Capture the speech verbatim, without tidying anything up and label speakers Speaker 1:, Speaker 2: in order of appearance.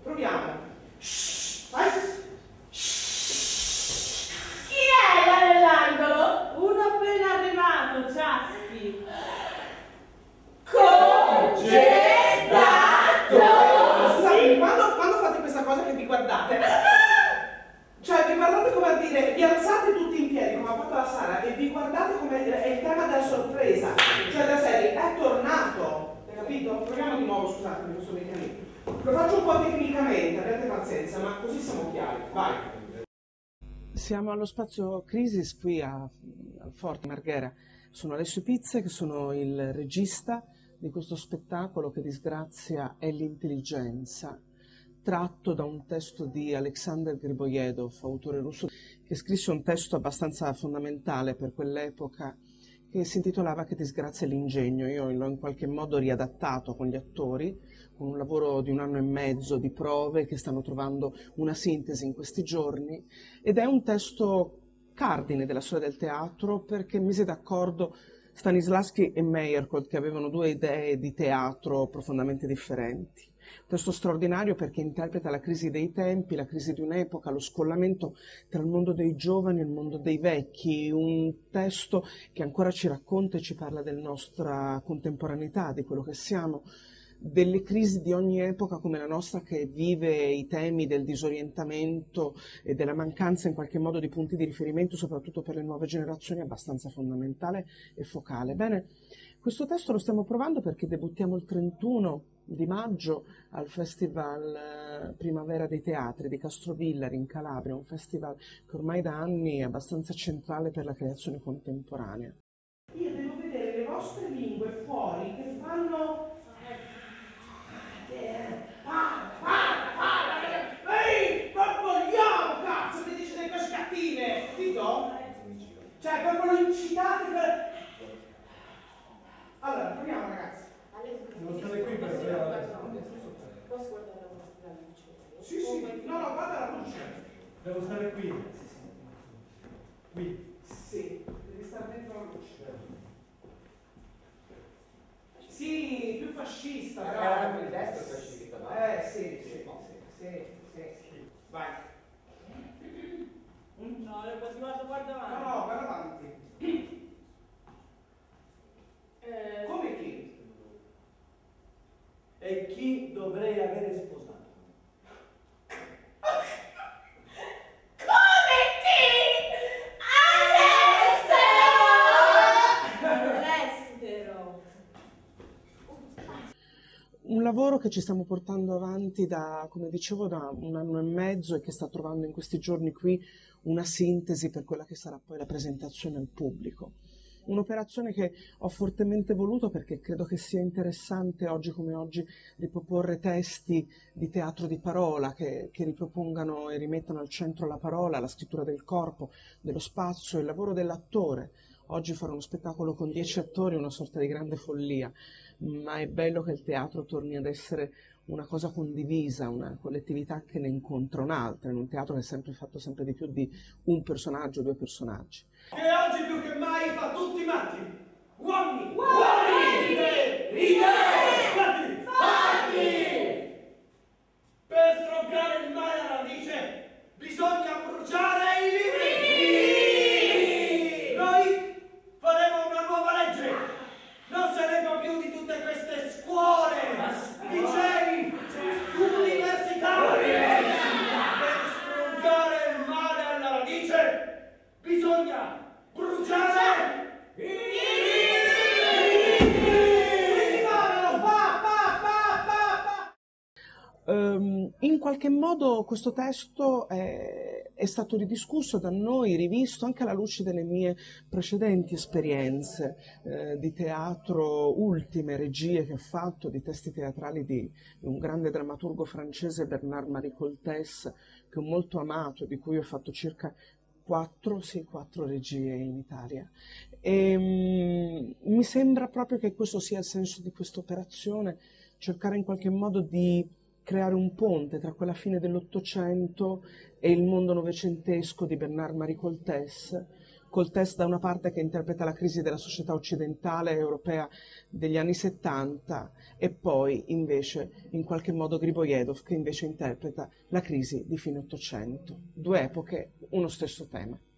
Speaker 1: Proviamo. Shhh, vai.
Speaker 2: Shhh. Chi è là nell'angolo? Uno appena arrivato, Ciaschi. Congedato!
Speaker 1: Sì. Quando, quando fate questa cosa che vi guardate, cioè vi guardate come a dire, vi alzate tutti in piedi come ha fatto la Sara e vi guardate come è il tema della sorpresa, cioè la serie è tornato, hai capito? Proviamo di nuovo, scusatemi, questo meccanismo. Lo faccio un po' tecnicamente, abbiate pazienza, ma così siamo chiari. Vai. Siamo allo spazio Crisis qui a, al Forte Marghera. Sono Alessio Pizze, che sono il regista di questo spettacolo che disgrazia è l'intelligenza, tratto da un testo di Alexander Gribojedov, autore russo, che scrisse un testo abbastanza fondamentale per quell'epoca, che si intitolava Che disgrazia è l'ingegno. Io l'ho in qualche modo riadattato con gli attori, con un lavoro di un anno e mezzo di prove che stanno trovando una sintesi in questi giorni, ed è un testo cardine della storia del teatro, perché mise d'accordo Stanislavski e Meyerhold, che avevano due idee di teatro profondamente differenti. Un testo straordinario perché interpreta la crisi dei tempi, la crisi di un'epoca, lo scollamento tra il mondo dei giovani e il mondo dei vecchi, un testo che ancora ci racconta e ci parla della nostra contemporaneità, di quello che siamo, delle crisi di ogni epoca come la nostra, che vive i temi del disorientamento e della mancanza in qualche modo di punti di riferimento, soprattutto per le nuove generazioni, abbastanza fondamentale e focale. Bene, questo testo lo stiamo provando perché debuttiamo il trentuno di maggio al Festival Primavera dei Teatri di Castrovillari in Calabria, un festival che ormai da anni è abbastanza centrale per la creazione contemporanea. Io devo vedere le vostre lingue fuori che fanno... Ehi, ma vogliamo, cazzo, ti dice delle cose cattive, capito? Cioè, proprio lo incitate per... Allora, proviamo, ragazzi.
Speaker 3: Devo stare qui per vedere.
Speaker 2: Posso guardare la luce?
Speaker 1: Sì, sì, no, no, guarda la luce.
Speaker 3: Devo stare qui. Qui.
Speaker 1: Sì, devi stare dentro la luce. Sì, più fascista, bravo.
Speaker 4: Il destro è fascista, no?
Speaker 1: Eh, sì, sì, sì, sì, sì. Vai.
Speaker 2: No, le guarda, guarda
Speaker 1: No,
Speaker 2: avanti.
Speaker 1: no, guarda avanti.
Speaker 2: Eh,
Speaker 1: Come chi?
Speaker 3: E chi dovrei avere sposato?
Speaker 2: Come chi? All'estero!
Speaker 1: Un lavoro che ci stiamo portando avanti da, come dicevo, da un anno e mezzo e che sta trovando in questi giorni qui una sintesi per quella che sarà poi la presentazione al pubblico. Un'operazione che ho fortemente voluto perché credo che sia interessante oggi come oggi riproporre testi di teatro di parola che, che ripropongano e rimettano al centro la parola, la scrittura del corpo, dello spazio, il lavoro dell'attore. Oggi fare uno spettacolo con dieci attori è una sorta di grande follia, ma è bello che il teatro torni ad essere una cosa condivisa, una collettività che ne incontra un'altra, in un teatro che è sempre fatto sempre di più di un personaggio, due personaggi.
Speaker 3: Che oggi più che mai fa tutti matti! Uomini!
Speaker 2: Uomini!
Speaker 3: Idee! Idee! Fatti! Fatti! Per stroncare il male alla radice bisogna bruciare i libri! Noi faremo una nuova legge! Non saremo più di tutte queste scuole, licei, università! Per stroncare il male alla radice bisogna bruciare i
Speaker 1: Um, in qualche modo questo testo è, è stato ridiscusso da noi, rivisto anche alla luce delle mie precedenti esperienze eh, di teatro, ultime regie che ho fatto, di testi teatrali di, di un grande drammaturgo francese, Bernard-Marie Coltès, che ho molto amato, di cui ho fatto circa quattro, sì, quattro regie in Italia. E, um, mi sembra proprio che questo sia il senso di questa operazione, cercare in qualche modo di creare un ponte tra quella fine dell'Ottocento e il mondo novecentesco di Bernard-Marie Coltès, col test da una parte che interpreta la crisi della società occidentale e europea degli anni settanta, e poi invece in qualche modo Gribojedov che invece interpreta la crisi di fine Ottocento. Due epoche, uno stesso tema.